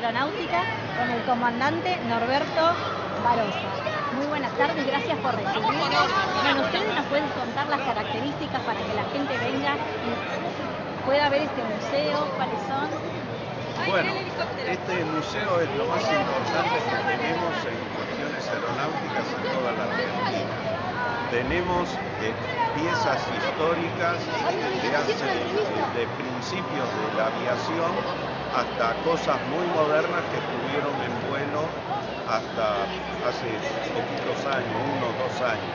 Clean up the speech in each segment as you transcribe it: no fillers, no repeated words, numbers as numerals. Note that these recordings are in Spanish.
Aeronáutica con el comandante Norberto Barozza. Muy buenas tardes, gracias por recibirnos. Bueno, ustedes nos pueden contar las características para que la gente venga y pueda ver este museo, cuáles son. Bueno, este museo es lo más importante que tenemos en cuestiones aeronáuticas en toda la Argentina. Tenemos piezas históricas de principios de la aviación hasta cosas muy modernas que estuvieron en vuelo hasta hace poquitos años, 1 o 2 años.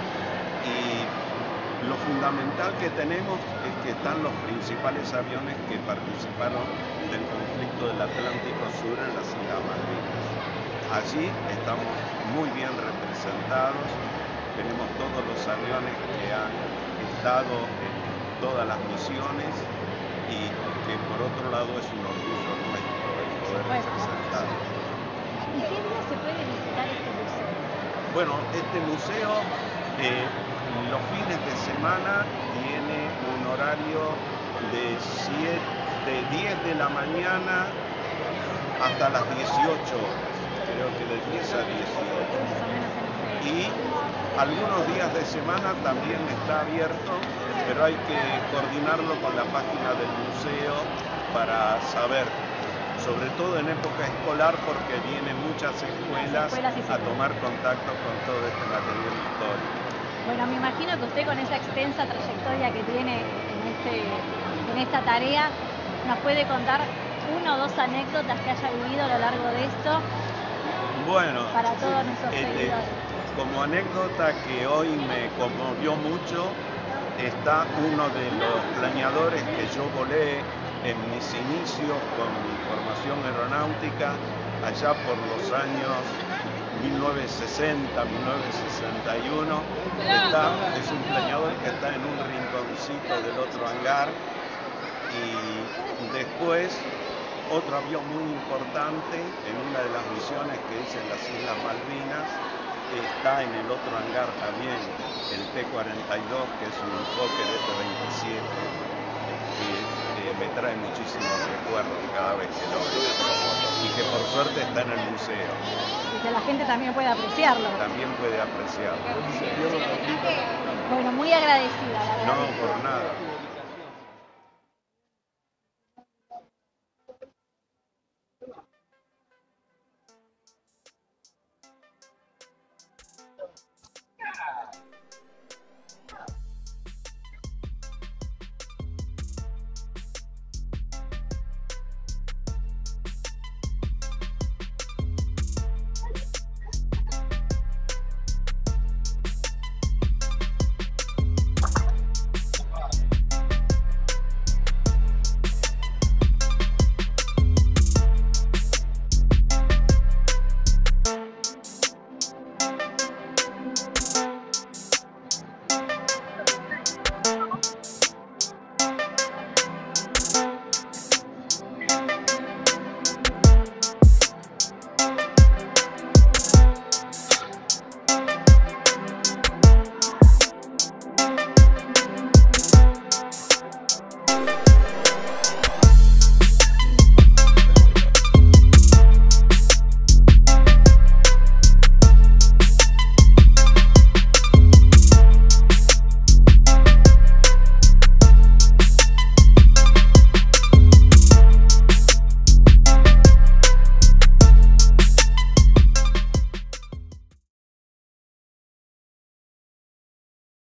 Y lo fundamental que tenemos es que están los principales aviones que participaron del conflicto del Atlántico Sur en las Islas Malvinas. Allí estamos muy bien representados, tenemos todos los aviones que han estado en todas las misiones y que por otro lado es un orgullo nuestro el poder representarlos. ¿Y qué día se puede visitar este museo? Bueno, este museo los fines de semana tiene un horario de 10 de la mañana hasta las 18 horas, creo que de 10 a 18. Y algunos días de semana también está abierto, pero hay que coordinarlo con la página del museo para saber, sobre todo en época escolar, porque vienen muchas escuelas a tomar contacto con todo este material histórico. Bueno, me imagino que usted con esa extensa trayectoria que tiene en esta tarea, nos puede contar 1 o 2 anécdotas que haya vivido a lo largo de esto. Bueno, para todos nuestros seguidores. Como anécdota que hoy me conmovió mucho, está uno de los planeadores que yo volé en mis inicios con mi formación aeronáutica, allá por los años 1960, 1961. Es un planeador que está en un rinconcito del otro hangar. Y después otro avión muy importante en una de las misiones que hice en las Islas Malvinas está en el otro hangar también, el T-42, que es un Fokker F-27, que me trae muchísimos recuerdos cada vez que lo veo, y que por suerte está en el museo. Y que la gente también puede apreciarlo. También puede apreciarlo. Bueno, muy agradecida, la verdad. No, por nada.